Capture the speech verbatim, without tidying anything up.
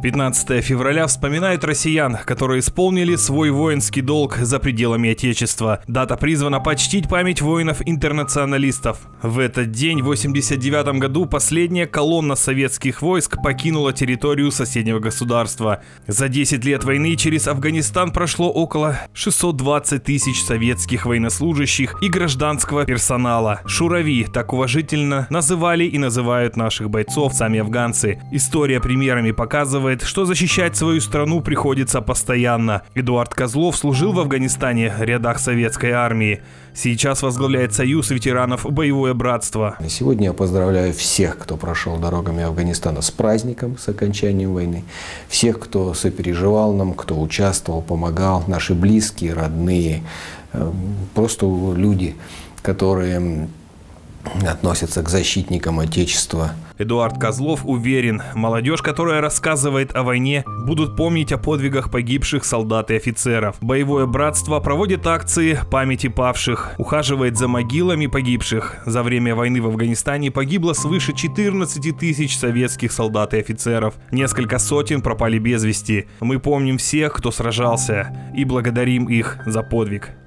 пятнадцатое февраля вспоминают россиян, которые исполнили свой воинский долг за пределами Отечества. Дата призвана почтить память воинов-интернационалистов. В этот день, в восемьдесят девятом году, последняя колонна советских войск покинула территорию соседнего государства. За десять лет войны через Афганистан прошло около шестисот двадцати тысяч советских военнослужащих и гражданского персонала. Шурави, так уважительно называли и называют наших бойцов сами афганцы. История примерами показывает, что защищать свою страну приходится постоянно. Эдуард Козлов служил в Афганистане в рядах советской армии. Сейчас возглавляет Союз ветеранов «Боевое братство». Сегодня я поздравляю всех, кто прошел дорогами Афганистана с праздником, с окончанием войны. Всех, кто сопереживал нам, кто участвовал, помогал, наши близкие, родные, просто люди, которые относятся к защитникам Отечества. Эдуард Козлов уверен, молодежь, которая рассказывает о войне, будут помнить о подвигах погибших солдат и офицеров. Боевое братство проводит акции памяти павших, ухаживает за могилами погибших. За время войны в Афганистане погибло свыше четырнадцати тысяч советских солдат и офицеров. Несколько сотен пропали без вести. Мы помним всех, кто сражался, и благодарим их за подвиг.